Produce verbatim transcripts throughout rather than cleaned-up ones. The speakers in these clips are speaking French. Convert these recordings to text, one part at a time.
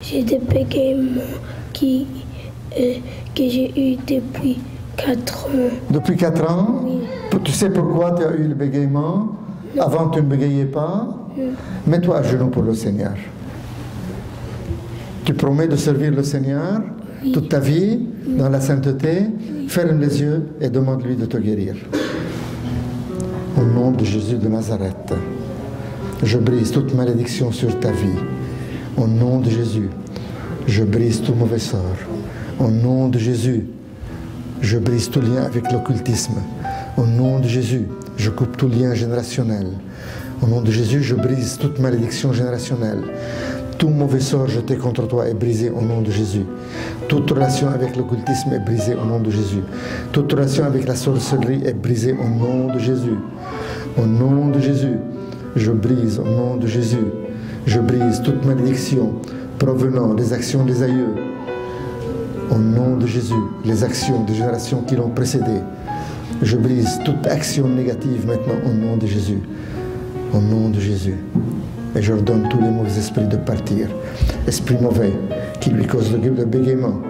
J'ai des bégaiements qui, euh, que j'ai eu depuis quatre ans. Depuis quatre ans? Oui. Tu sais pourquoi tu as eu le bégaiement? Non. Avant, tu ne bégayais pas? Non. Mets-toi à genoux pour le Seigneur. Tu promets de servir le Seigneur oui. toute ta vie, oui. dans la sainteté? Oui. Ferme les yeux et demande-lui de te guérir. Au nom de Jésus de Nazareth, je brise toute malédiction sur ta vie. Au nom de Jésus, je brise tout mauvais sort. Au nom de Jésus, je brise tout lien avec l'occultisme. Au nom de Jésus, je coupe tout lien générationnel. Au nom de Jésus, je brise toute malédiction générationnelle. Tout mauvais sort jeté contre toi est brisé au nom de Jésus. Toute relation avec l'occultisme est brisée au nom de Jésus. Toute relation avec la sorcellerie est brisée au nom de Jésus. Au nom de Jésus, je brise au nom de Jésus. Je brise toute malédiction provenant des actions des aïeux. Au nom de Jésus, les actions des générations qui l'ont précédé. Je brise toute action négative maintenant au nom de Jésus. Au nom de Jésus. Et j'ordonne tous les mauvais esprits de partir. Esprit mauvais qui lui cause le bégaiement.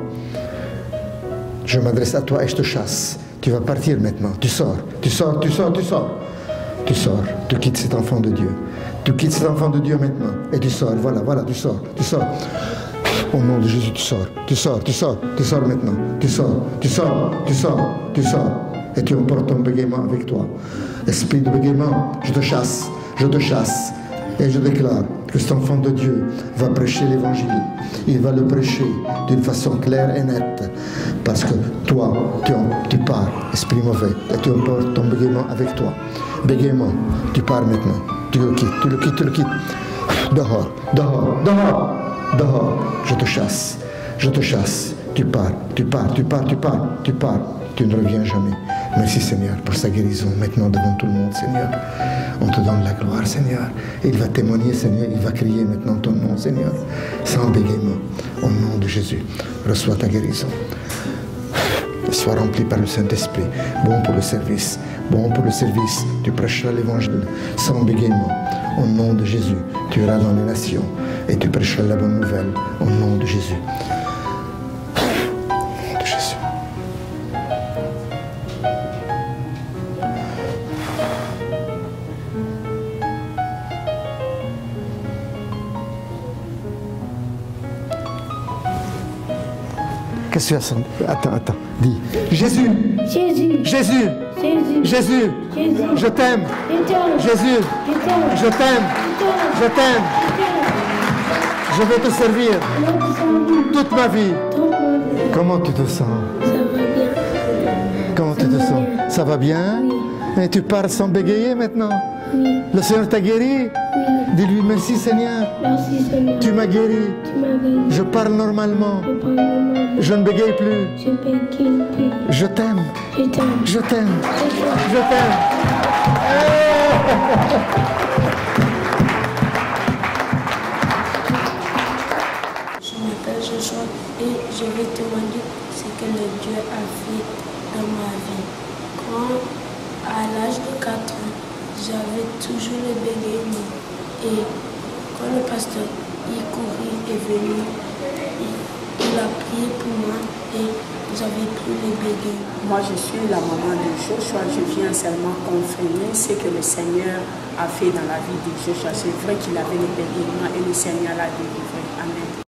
Je m'adresse à toi et je te chasse. Tu vas partir maintenant. Tu sors, tu sors, tu sors, tu sors. Tu sors, tu quittes cet enfant de Dieu. Tu quittes cet enfant de Dieu maintenant. Et tu sors, voilà, voilà, tu sors, tu sors. Au nom de Jésus, tu sors, tu sors, tu sors, tu sors maintenant. Tu sors, tu sors, tu sors, tu sors. Et tu emportes ton bégaiement avec toi. Esprit de bégaiement, je te chasse, je te chasse. Et je déclare que cet enfant de Dieu va prêcher l'évangile. Il va le prêcher d'une façon claire et nette. Parce que toi, tu, tu pars, esprit mauvais, et tu emportes ton bégaiement avec toi. Bégaiement, tu pars maintenant. Tu le quittes, tu le quittes, tu le quittes. Dehors, dehors, dehors, dehors. Je te chasse, je te chasse. Tu pars, tu pars, tu pars, tu pars, tu pars. Tu ne reviens jamais. Merci Seigneur pour sa guérison. Maintenant devant tout le monde, Seigneur. On te donne la gloire, Seigneur. Et il va témoigner, Seigneur. Il va crier maintenant ton nom, Seigneur. Sans bégaiement. Au nom de Jésus. Reçois ta guérison. Sois rempli par le Saint-Esprit. Bon pour le service. Bon pour le service. Tu prêcheras l'évangile sans bégaiement. Au nom de Jésus. Tu iras dans les nations. Et tu prêcheras la bonne nouvelle. Au nom de Jésus. Qu'est-ce que tu as? Attends, attends, dis. Jésus. Jésus. Jésus. Jésus. Jésus. Jésus. Je t'aime. Je t'aime. Jésus. Je t'aime. Je t'aime. Je t'aime. Je vais te servir toute ma vie. Comment tu te sens? Ça va bien. Comment tu te sens? Ça va bien? Oui. Et tu pars sans bégayer maintenant? Oui. Le Seigneur t'a guéri? Oui. Dis-lui merci Seigneur. Merci Seigneur. Tu m'as guéri. Tu m'as guéri. Je parle normalement. Je parle normalement. Je ne bégaye plus. Je bégaye plus. Je t'aime. Je t'aime. Je t'aime. Je Je t'aime. Je m'appelle Joshua et je vais témoigner ce que le Dieu a fait dans ma vie. Quand, à l'âge de quatre ans, j'avais toujours le bégaiement. Et quand le pasteur il courait est venu, il, il a prié pour moi et j'avais plus le bégaiement. Moi, je suis la maman de Joshua. Je viens seulement confirmer ce que le Seigneur a fait dans la vie de Joshua. C'est vrai qu'il avait le bégaiement et le Seigneur l'a délivré. Amen.